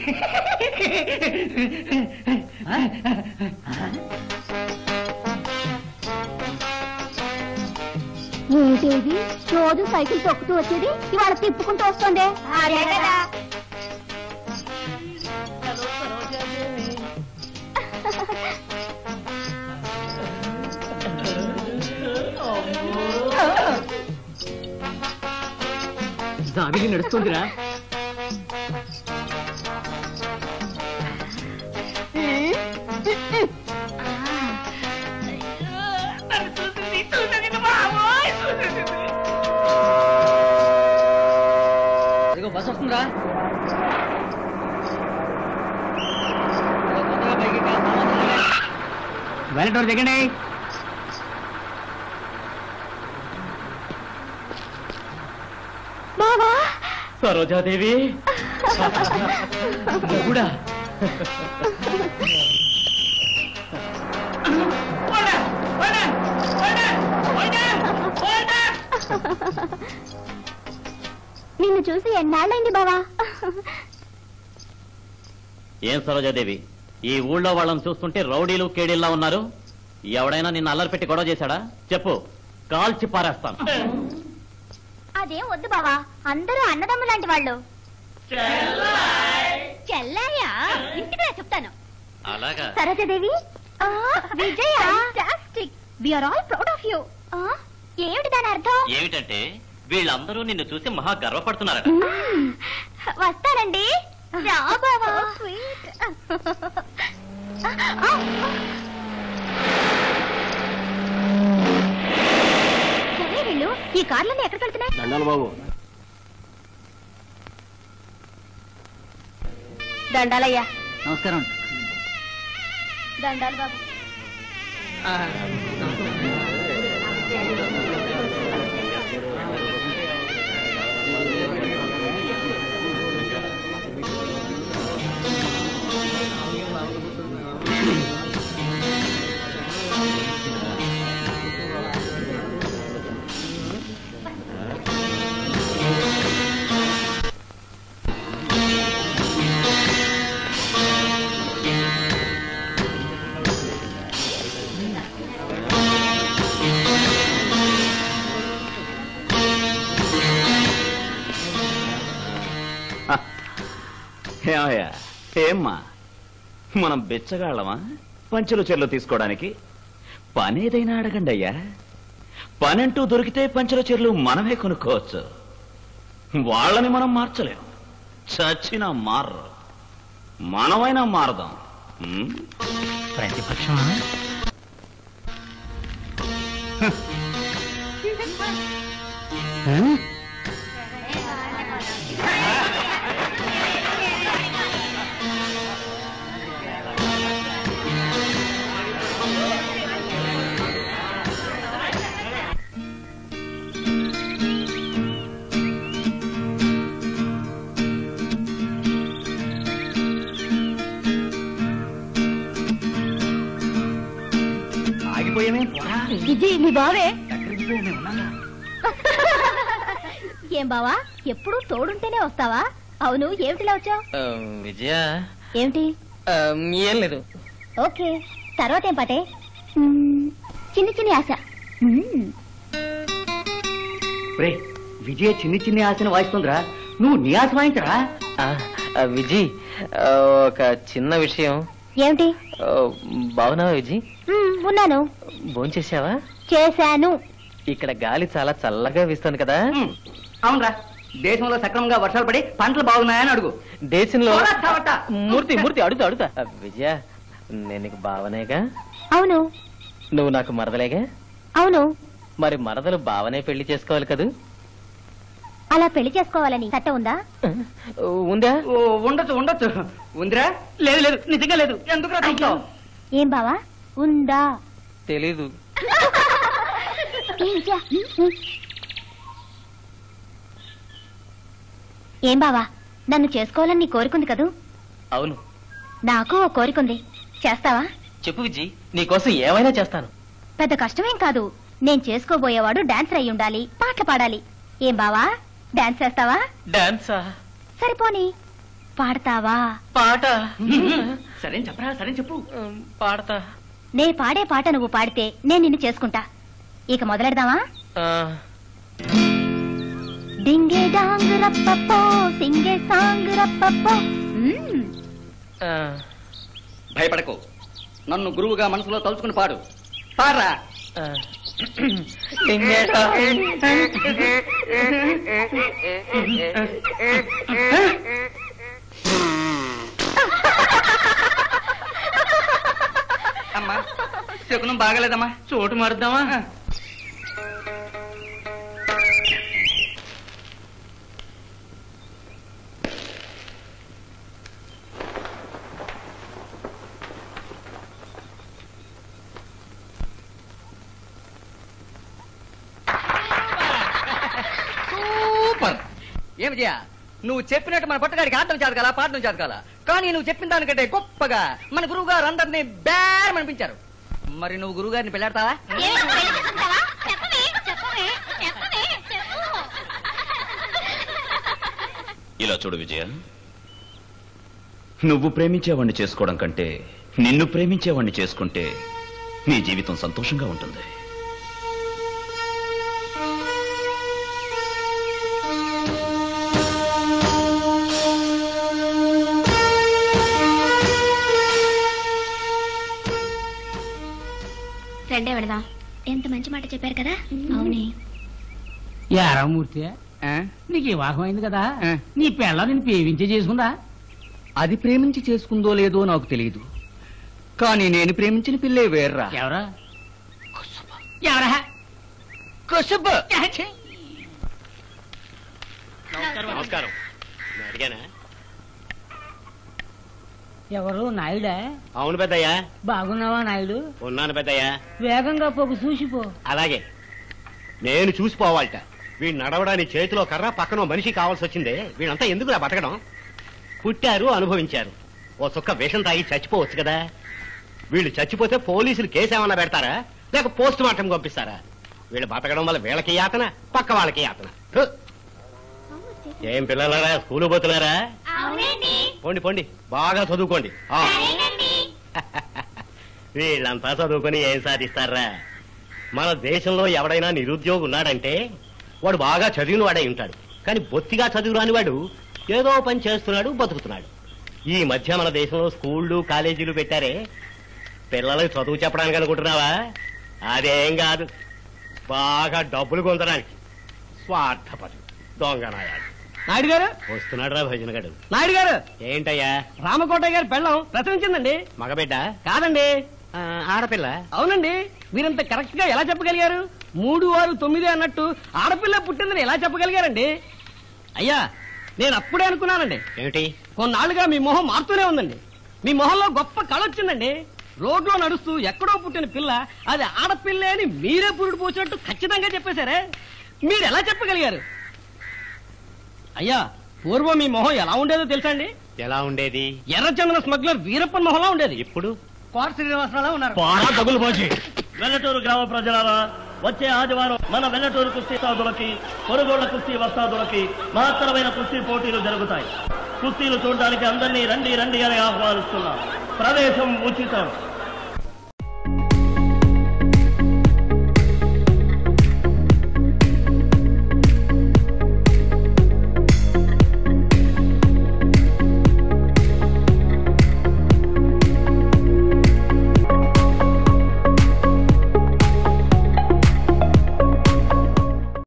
ఏదేది రోజు సైకిల్ తొక్కుతూ వచ్చేది ఇవాళ తిప్పుకుంటూ వస్తుంది. అదే కదా. జాబిలి నడుస్తుందిరా. బస్ వస్తుందా? వెనటోరు దిగండి. సరోజాదేవి కూడా నిన్ను చూసి ఎన్నాళ్ళైంది బావా? ఏం సరోజాదేవి, ఈ ఊళ్ళో వాళ్ళని చూస్తుంటే రౌడీలు కేడీల్లా ఉన్నారు. ఎవడైనా నిన్ను అల్లరి పెట్టి గొడవ చేశాడా? చెప్పు, కాల్చి పారేస్తాను. అదేం వద్దు బావా, అందరూ అన్నదమ్ము లాంటి వాళ్ళు. చెల్లాయా? ఇంటికి చెప్తాను. అలాగా? సరోజాదేవి, విజయ, we are all proud of you. ఏమిటి దాని అర్థం? ఏమిటంటే వీళ్ళందరూ నిన్ను చూసి మహా గర్వపడుతున్నారట. వస్తానండి. రా బావా. సరే వీళ్ళు ఈ కార్లన్నీ ఎక్కడికి వెళ్తున్నాయి? దండాలు బాబు. దండాలయ్యా. నమస్కారం. దండాలు బాబు. ఏమయ్యా, ఏమ్మా, మనం బెచ్చగాళ్ళమా పంచెలు చెర్లు తీసుకోవడానికి? పనేదైనా అడగండి అయ్యా. పనంటూ దొరికితే పంచెల చెర్లు మనమే కొనుక్కోవచ్చు. వాళ్ళని మనం మార్చలేం, చచ్చినా మారరు. మనమైనా మారదాం. ప్రతిపక్షమా? ఇది మీ బావే? ఏం బావా, ఎప్పుడు తోడుంటేనే వస్తావా? అవును, ఏమిటిలా వచ్చావు? విజయ, ఏమిటి? ఏం లేదు. ఓకే, తర్వాత ఏం పాటే? చిన్ని చిన్ని ఆశ. విజయ చిన్ని చిన్ని ఆశను వాయిస్తుందిరా, నువ్వు నీ ఆశ వాయించరా? విజయ్, ఒక చిన్న విషయం. ఏమిటి? బాగున్నావా విజయ్? ఉన్నాను. భోంచేసావా? చేశాను. ఇక్కడ గాలి చాలా చల్లగా వీస్తుంది కదా? అవునరా, దేశంలో సక్రమంగా వర్షాలు పడి పంటలు బాగున్నాయని అడుగు. దేశంలో మూర్తి మూర్తి అడుగుతా అడుగుతా. విజయ, నేను నీకు బావనేగా? అవును. నువ్వు నాకు మరదలేగా? అవును. మరి మరదలు బావనే పెళ్లి చేసుకోవాలి కదూ? అలా పెళ్లి చేసుకోవాలని చట్ట ఉందా? ఉందా? ఉండొచ్చు ఉండొచ్చు. ఉందిరా? లేదు లేదు, నిజంగా లేదు. ఎందుకు? ఏం బావా, ఉందా? తెలీదు. ఏం బావా, నన్ను చేసుకోవాలని నీ కోరికుంది కదూ? అవును. నాకు ఓ కోరికుంది, చేస్తావా? చెప్పు విజయ్, నీకోసం ఏమైనా చేస్తాను. పెద్ద కష్టమేం కాదు. నేను చేసుకోబోయేవాడు డాన్సర్ అయి ఉండాలి, పాటలు పాడాలి. ఏం బావా, డాన్స్ చేస్తావా? డాన్సా? సరిపోని పాడతావా? పాట సరే చెప్పరా, సరే చెప్పు. పాడతా. నే పాడే పాట నువ్వు పాడితే నేను నిన్ను చేసుకుంటా. ఇక మొదలెడదామా? డింగే డాంగ్ రప్పప్పో సింగే సాంగ్ రప్పప్పో. భయపడకు, నన్ను గురువుగా మనసులో తలుచుకుని పాడు. పాడరా. అమ్మా శకునం బాగలేదమ్మా, చోటు మారుద్దామా? సూపర్. ఏ విజయ, నువ్వు చెప్పినట్టు మన పట్టుగాడికి ఆడటం చేత కదా, పాడటం చేత కదా. కానీ నువ్వు చెప్పిన దానికంటే గొప్పగా మన గురువు గారు అందరినీ బేరం అనిపించారు. మరి నువ్వు గురువు గారిని పెళ్ళాడతావా? ఇలా చూడు విజయ, నువ్వు ప్రేమించేవాణ్ణి చేసుకోవడం కంటే నిన్ను ప్రేమించేవాణ్ణి చేసుకుంటే నీ జీవితం సంతోషంగా ఉంటుంది. రెండే వెళదాం. ఎంత మంచి మాట చెప్పారు కదా. అవునే. యారామూర్తి, నీకు వివాహం అయింది కదా, నీ పిల్ల నేను ప్రేమించే చేసుకుందా? అది ప్రేమించి చేసుకుందో లేదో నాకు తెలియదు, కానీ నేను ప్రేమించిన పిల్లే వేర్రా. ఎవరా? ఎవరా? కుసుబ్. నమస్కారం. అడిగానా? ఎవరు? నాయుడా? అవును పెద్దయ్యా. బాగున్నావా నాయుడు? ఉన్నాను పెద్దయ్యా. వేగంగా పోకు, చూసిపో. అలాగే. నేను చూసిపోవాలట. వీడు నడవడానికి చేతిలో కర్ర, పక్కన మనిషి కావాల్సి వచ్చిందే. వీడంతా ఎందుకులా బతకడం? పుట్టారు, అనుభవించారు. ఓ సుక్క విషం తాగి చచ్చిపోవచ్చు కదా. వీళ్ళు చచ్చిపోతే పోలీసులు కేసు ఏమన్నా పెడతారా, లేక పోస్ట్ మార్టం పంపిస్తారా? వీళ్ళు బతకడం వల్ల వీళ్ళకి యాతన, పక్క వాళ్ళకి యాతన. ఏం పిల్లలారా, స్కూలు పోతున్నారా? పోండి పోండి, బాగా చదువుకోండి. వీళ్ళంతా చదువుకొని ఏం సాధిస్తారా? మన దేశంలో ఎవడైనా నిరుద్యోగి ఉన్నాడంటే వాడు బాగా చదివిన వాడై ఉంటాడు. కానీ బొత్తిగా చదువు రాని వాడు ఏదో పని చేస్తున్నాడు, బతుకుతున్నాడు. ఈ మధ్య మన దేశంలో స్కూళ్లు, కాలేజీలు పెట్టారే, పిల్లలకు చదువు చెప్పడానికి అనుకుంటున్నావా? అదేం కాదు, బాగా డబ్బులు పొందడానికి. స్వార్థపరులు, దొంగనాయాలు. నాయుడు గారు వస్తున్నాడు రా భజన గడు. నాయుడు గారు, ఏంటయ్యా? రామకోటయ్య గారి పెళ్ళం ప్రసవించిందండి. మగబిడ్డ? కాదండి, ఆడపిల్ల. అవునండి. మీరంత కరెక్ట్ గా ఎలా చెప్పగలిగారు? 3, 6, 9 అన్నట్టు ఆడపిల్ల పుట్టిందని ఎలా చెప్పగలిగారండి? అయ్యా, నేను అప్పుడే అనుకున్నానండి. ఏమిటి? కొన్నాళ్ళుగా మీ మొహం మారుతూనే ఉందండి. మీ మొహంలో గొప్ప కళ వచ్చిందండి. రోడ్లో నడుస్తూ ఎక్కడో పుట్టిన పిల్ల అది ఆడపిల్లే అని మీరే పురుడు పోసినట్టు ఖచ్చితంగా చెప్పేశారే. మీరు ఎలా చెప్పగలిగారు? అయ్యా, పూర్వం మీ మొహం ఎలా ఉండేదో తెలుసా అండి? ఎలా ఉండేది? ఎర్రచందన స్మగ్లర్ వీరప్పన్ మొహంలా ఉండేది. ఇప్పుడు కోట శ్రీనివాసరావు ఉన్నారు. వెల్లటూరు గ్రామ ప్రజలారా, వచ్చే ఆదివారం మన వెల్లటూరు కుస్తీ సాధులకి, కొనుగోళ్ల కుస్తీ వస్తాదులకి మహత్తరమైన కుస్తీ పోటీలు జరుగుతాయి. కుస్తీలు చూడడానికి అందరినీ రండి రండి అని ఆహ్వానిస్తున్నాం. ప్రవేశం ఉచితం.